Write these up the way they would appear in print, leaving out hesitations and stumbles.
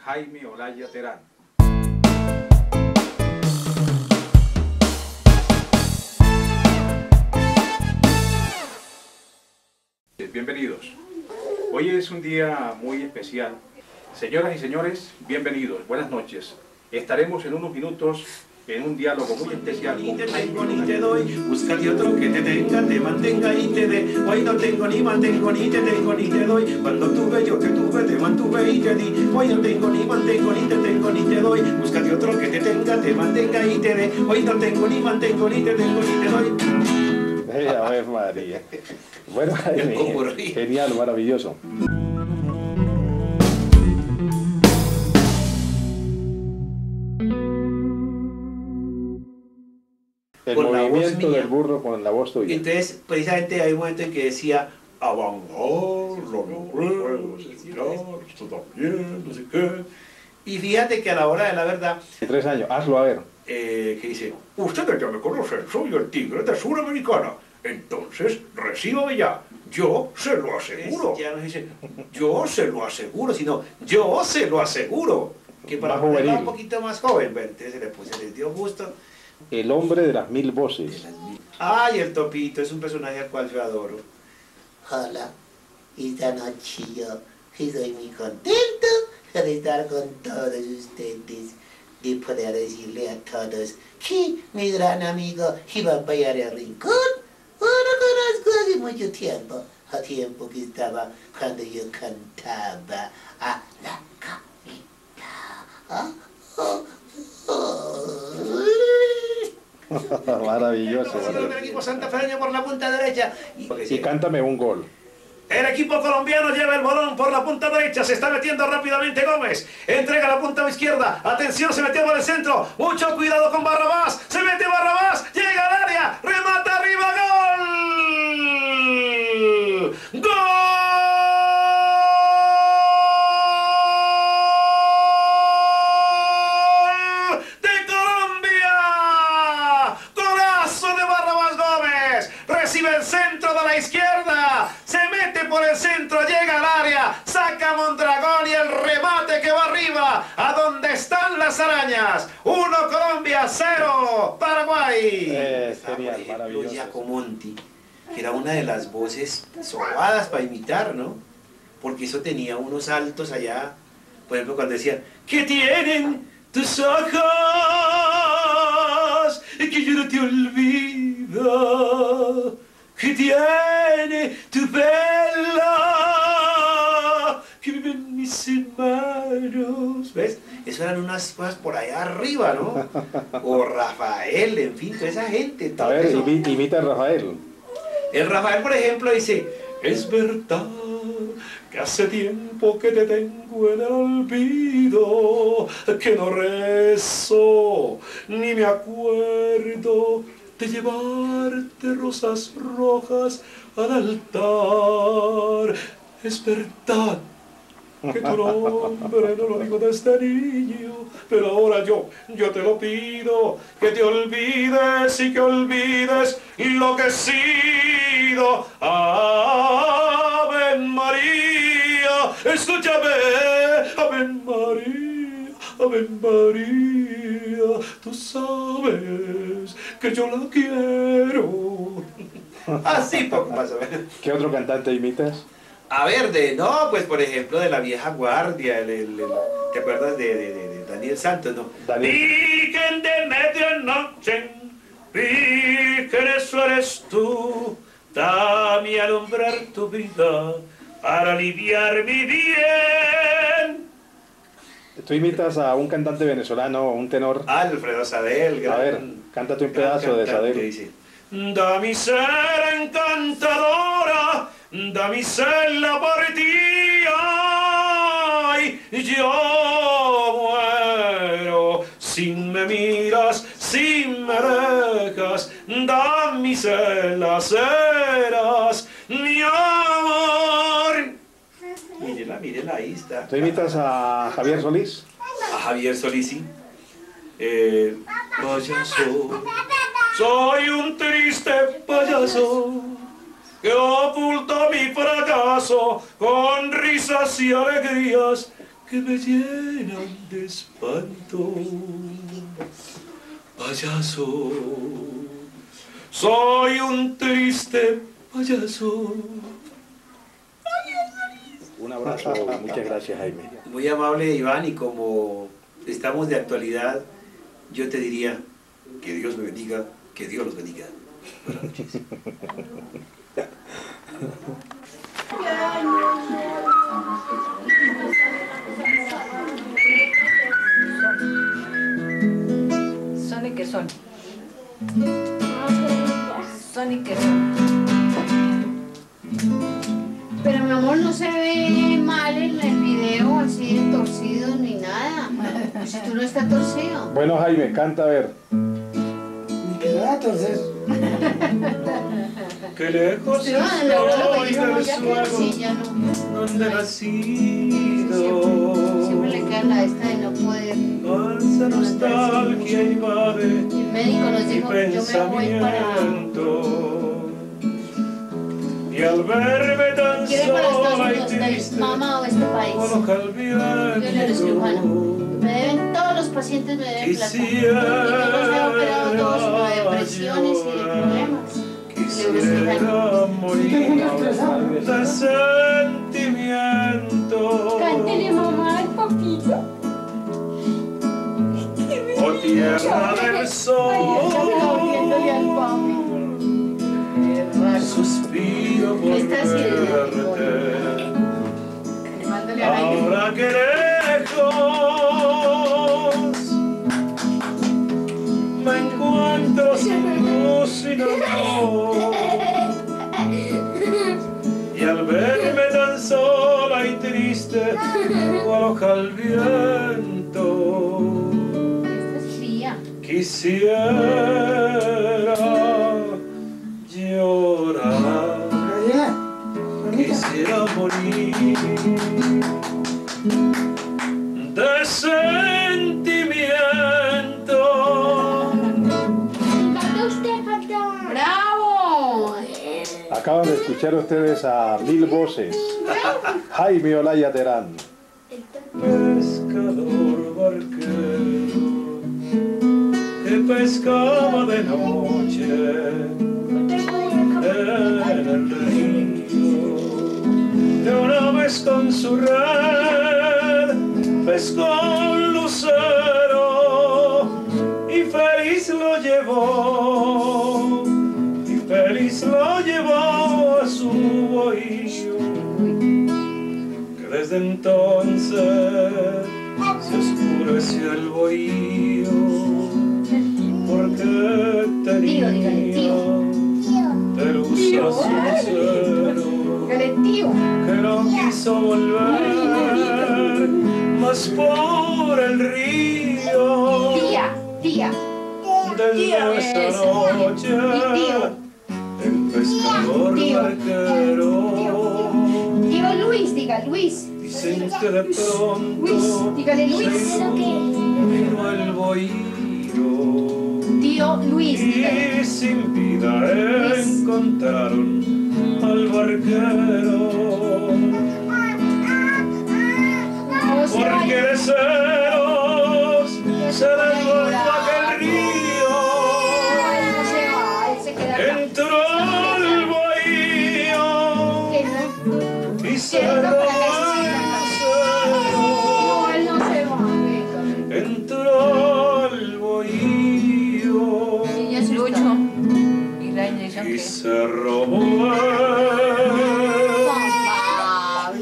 Jaime Olaya Terán. Bienvenidos. Hoy es un día muy especial. Señoras y señores, bienvenidos, buenas noches. Estaremos en unos minutos en un diálogo muy especial. Ni te tengo ni te doy, búscate otro que te tenga, te mantenga y te dé. Hoy no tengo ni mantengo, ni te tengo ni te doy. Cuando tuve yo te tuve, te mantuve y te di. Hoy no tengo ni mantengo, ni te tengo ni te doy. Búscate otro que te tenga, te mantenga y te dé. Hoy no tengo ni mantengo, ni te tengo ni te doy. A ver, María. Bueno, genial, maravilloso. El movimiento del burro con la voz tuya. Entonces, precisamente hay un momento en que decía, avanzar, lo no puedo, esto también, no sé qué. Y fíjate que a la hora de la verdad... 3 años, hazlo a ver. Que dice, ustedes ya me conocen, soy el tigre de Suramericana. Entonces, recíbame ya. Yo se lo aseguro. Ya no dice, yo se lo aseguro, sino yo se lo aseguro. Que para ponerla un poquito más joven, entonces se les dio gusto. El hombre de las 1000 voces. Ay, el Topito es un personaje al cual yo adoro. Hola, esta noche yo estoy muy contento de estar con todos ustedes, de poder decirle a todos que mi gran amigo Iván Payares Rincón, lo conozco hace mucho tiempo, a tiempo que estaba cuando yo cantaba a la capita. Maravilloso. El equipo santafeño por la punta derecha. Y cántame un gol. El equipo colombiano lleva el balón por la punta derecha, se está metiendo rápidamente Gómez, entrega la punta izquierda, atención, se metió por el centro, mucho cuidado con Barrabás, se mete Barrabás, llega al área, remata arriba, ¡gol! ¡Gol! ¡De Colombia! ¡Golazo de Barrabás Gómez! Recibe el centro de la izquierda, se mete por el centro, llega al área, saca Mondragón y el remate que va arriba, a donde están las arañas. 1 Colombia, 0 Paraguay. Genial, maravilloso. Giacomonti, que era una de las voces sobadas para imitar, ¿no? Porque eso tenía unos altos allá, por ejemplo cuando decían, ¿qué tienen tus ojos? Que yo no te olvido. ¿Qué tiene tu pelo? Que vive en mis manos. ¿Ves? Eso eran unas cosas por allá arriba, ¿no? O Rafael, en fin, toda esa gente. A ver, imita a Rafael. El Rafael, por ejemplo, dice, es verdad que hace tiempo que te tengo en el olvido, que no rezo, ni me acuerdo de llevarte rosas rojas al altar. Es verdad que tu nombre no lo digo desde niño, pero ahora yo te lo pido, que te olvides y que olvides lo que he sido. Ave María, escúchame, Ave María, Ave María, tú sabes que yo la quiero. Así poco más o menos. ¿Qué otro cantante imitas? A ver, pues por ejemplo de la vieja guardia, ¿te acuerdas de Daniel Santos, no? Virgen de medianoche, Virgen, eso eres tú, dame a alumbrar tu vida para aliviar mi bien. ¿Tú imitas a un cantante venezolano, un tenor? Alfredo Sadel. A ver, cántate un pedazo de Sadel. Dice, damisela encantadora, damisela por ti, ay, yo muero, si me miras, si me dejas, damisela serás mi amor. Mírela, ahí está. ¿Tú imitas a Javier Solís? A Javier Solís, sí. Payaso, soy un triste payaso que oculta mi fracaso con risas y alegrías que me llenan de espanto. Payaso, soy un triste payaso. Un abrazo, muchas gracias, Jaime. Muy amable, Iván, y como estamos de actualidad, yo te diría que Dios me bendiga, que Dios los bendiga. Buenas noches. Son y que son. Son y que son. Pero mi amor, no se ve mal en el video, así de torcido ni nada. Pues si tú no estás torcido. Bueno, Jaime, canta a ver. Ni que va a torcer. Que lejos Usted va a la hora estoy que del ya queda así, suelo ya no. donde he nacido. Siempre le queda la esta de no poder. Falsa nostalgia invade El médico nos mi dijo, yo me voy para... pensamiento. Y al verme tan ¿Quiere para Estados sola y Unidos, triste, mamá o este país? coloca el Yo le eres cirujano. viento. Me deben, todos los pacientes me deben plata. Y Quisiera no se ha operado todos de depresiones y de problemas. Quisiera morir de sentimiento. Cántele, mamá, al papito. Oh tierra del sol, suspiro por verte. Ahora que lejos me encuentro sin amor, y al verme tan sola y triste, cual hoja al viento, quisiera llorar, quisiera morir de sentimiento. ¡Bravo! Acaban de escuchar ustedes a Mil Voces. Jaime Olaya Terán. Pescador barquero que pescaba de noche en el río, que una vez con su red pescó un lucero y feliz lo llevó, a su bohío, que desde entonces se oscureció el bohío, porque tenía pelusa su lucero, que no quiso volver más por el río. Desde esa noche el pescador barquero, Tío Luis, diga Luis. dicen que de pronto Dígale Luis. vino el bohío Tío Luis, dígale. y sin vida encontraron al barquero, porque de celos se desbordó aquel río. Entró el bohío y cerró el lucero. Entró el bohío y se robó el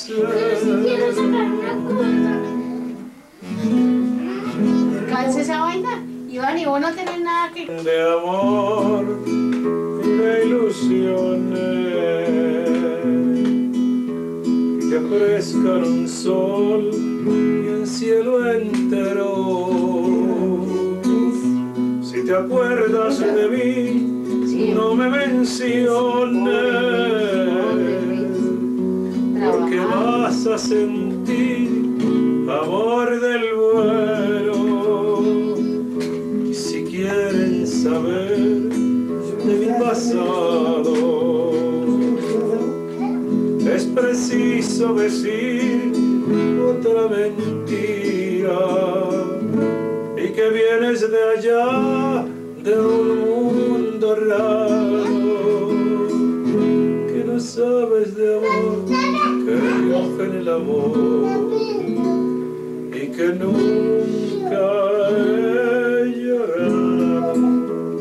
Calce esa vaina. Iván, y vos no tenés nada que... de amor y de ilusiones que ofrezcan un sol y el cielo entero. Si te acuerdas de mí, no me menciones, porque vas a sentir amor del vuelo. Y si quieren saber de mi pasado, es preciso decir otra mentira, y que vienes de allá, de un mundo raro, que no sabes de amor, que vive en el amor, y que nunca he llorado.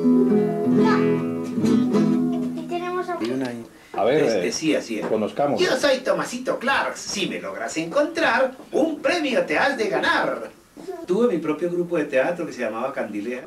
A ver, Sí, así es. conozcamos. Yo soy Tomasito Clark. Si me logras encontrar, un premio te has de ganar. Tuve mi propio grupo de teatro que se llamaba Candilea.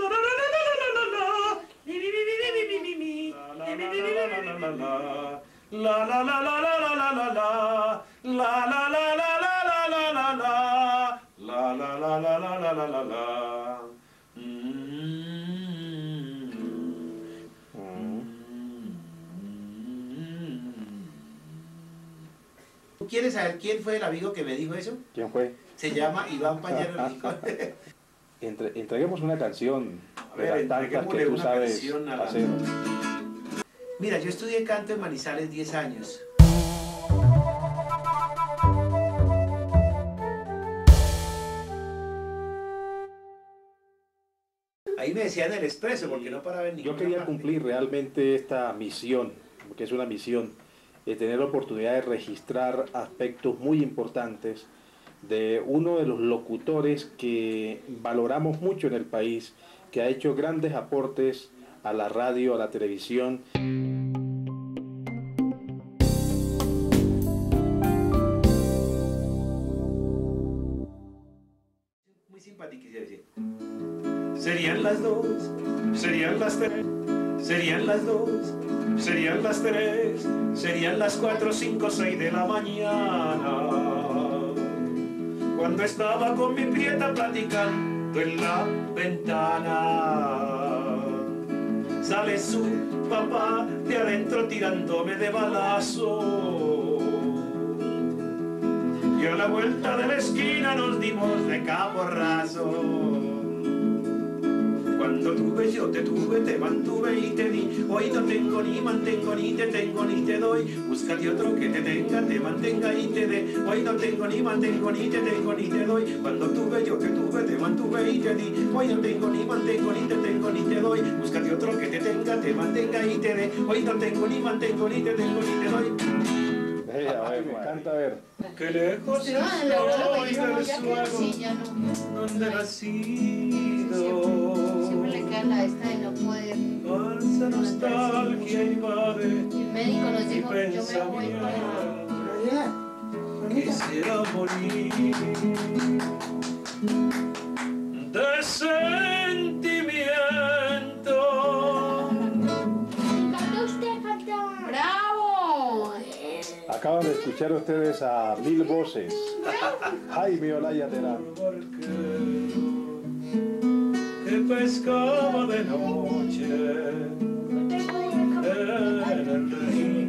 ¿Tú quieres saber quién fue el amigo que me dijo eso? ¿Quién fue? Se llama Iván Pañero Rico. Entreguemos una canción A de ver, las tantas que entreguémosle tú una sabes canción a la- hacer. Mira, yo estudié canto en Manizales 10 años. Ahí me decían el expreso porque no paraba en ninguna Yo quería parte. cumplir realmente esta misión, porque es una misión, de tener la oportunidad de registrar aspectos muy importantes de uno de los locutores que valoramos mucho en el país, que ha hecho grandes aportes a la radio, a la televisión. Muy simpático, quisiera decir. Serían las 2, serían las 3, serían las 2, serían las 3, serían las 4, 5, 6 de la mañana. Cuando estaba con mi prieta platicando en la ventana, sale su papá de adentro tirándome de balazo. Y a la vuelta de la esquina nos dimos de caborrazo. Cuando tuve yo te tuve, te mantuve y te di. Hoy no tengo ni mantengo, ni te tengo, ni te doy. Búscate otro que te tenga, te mantenga y te dé. Hoy no tengo ni mantengo, ni te tengo, ni te doy. Cuando tuve yo te tuve, te mantuve y te di. Hoy no tengo ni mantengo, ni te tengo, ni te doy. Búscate otro que te tenga, te mantenga y te dé. Hoy no tengo ni mantengo, ni te tengo, ni te doy. A ver, me encanta ver. Que lejos Pero en la hora estoy que dice, no, del ya queda así, suelo ya no. donde he nacido. Siempre le queda la esta de no poder. Falsa nostalgia invade El médico nos mi dijo, yo me voy para pensamiento. Quisiera morir de sentimiento. ¡Bravo! Acaban de escuchar ustedes a Mil Voces, Jaime Olaya Terán. Barquero que pescaba de noche en el río.